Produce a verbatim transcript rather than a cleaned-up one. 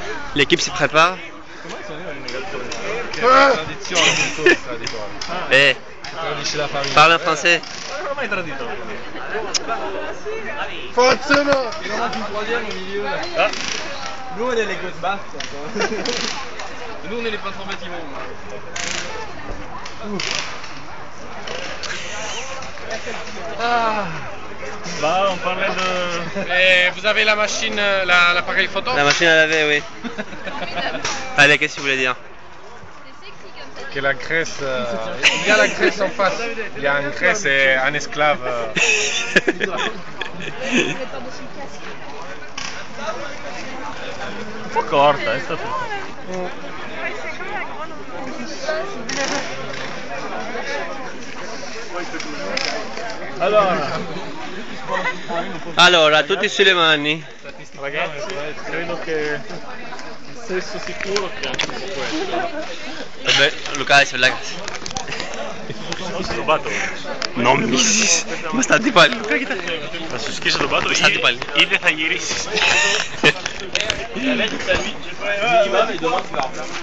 L'équipe se prépare. Come sono io l'immigrazione? Che è una tradizione culturale di qua. Eh, Tradisce la famiglia. parle en français. Non l'ho mai tradito. Facciano! Il romanzo in troisième au milieu. Ah. Nous on est les Ghostbusters. Nous on est les princes en bâtiment. Ah. Là, on parlait de... Et vous avez la machine, l'appareil la, photo? La machine à laver, oui. Allez, qu'est-ce que tu voulais dire? Que la Grèce, euh, il y a la Grèce en face. Il y a une Grèce et un esclave. Euh... un po' corta, è stato... Allora, allora, tutti sulle mani. ragazzi, credo che il sesso sicuro che anche su questo. Vabbè, Luca adesso la casa. Non si è rubato. Non mi si. Ma stati pali. Ma su schizzo rubato. Stati pali. Ide θα γυρίσεις.